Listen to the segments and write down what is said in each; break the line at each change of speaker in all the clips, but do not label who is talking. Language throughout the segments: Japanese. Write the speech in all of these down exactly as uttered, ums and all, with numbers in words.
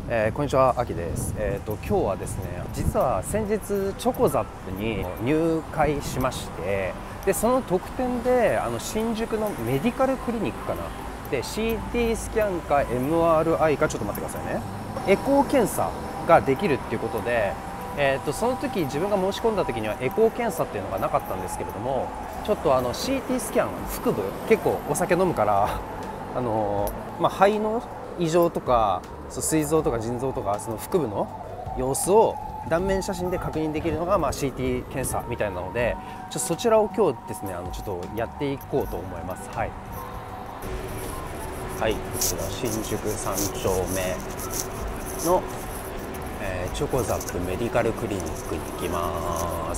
えー、こんにちは、あきです。えっ、と今日はですね、実は先日チョコザップに入会しまして、でその特典であの新宿のメディカルクリニックかなで シーティー スキャンか エムアールアイ かちょっと待ってくださいね。エコー検査ができるっていうことで、えー、とその時自分が申し込んだ時にはエコー検査っていうのがなかったんですけれども、ちょっとあの シーティー スキャン腹部結構お酒飲むからあのー、まあ、肺の異常とか膵臓とか腎臓とかその腹部の様子を断面写真で確認できるのが、まあ、シーティー 検査みたいなので、ちょっとそちらを今日ですねあのちょっとやっていこうと思います。はい、はい、こちら新宿さん丁目の、えー、チョコザップメディカルクリニックに行きます。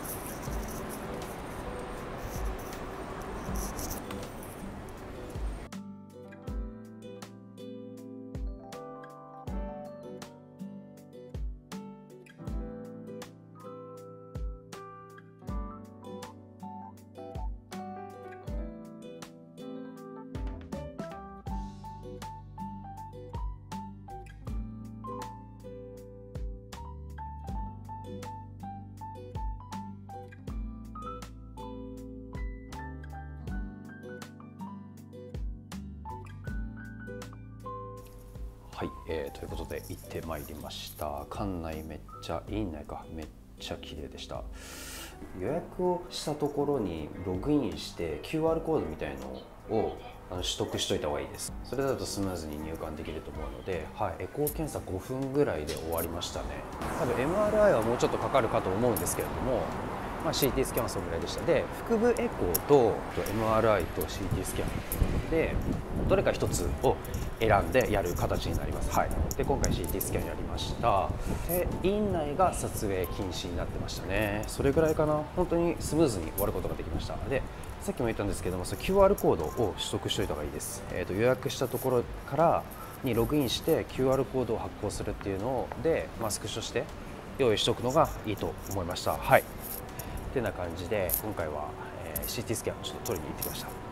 はい、えー、ということで行ってまいりました。館内めっちゃ院内かめっちゃ綺麗でした。予約をしたところにログインして キューアール コードみたいのをあの取得しといた方がいいです。それだとスムーズに入館できると思うので、はい、エコー検査ごふんぐらいで終わりましたね。多分 エムアールアイ はもうちょっとかかるかと思うんですけれども、まあ、シーティー スキャンはそのぐらいでした。で腹部エコーと エムアールアイ と シーティー スキャンでどれか一つを選んでやる形になります。はい、で今回 シーティー スキャンやりました。で院内が撮影禁止になってましたね。それぐらいかな。本当にスムーズに終わることができました。でさっきも言ったんですけども、その キューアール コードを取得しておいた方がいいです。えーと予約したところからにログインして キューアール コードを発行するっていうので、まあ、スクショして用意しておくのがいいと思いました。はい、ってな感じで今回は、えー、シーティー スキャンをちょっと取りに行ってきました。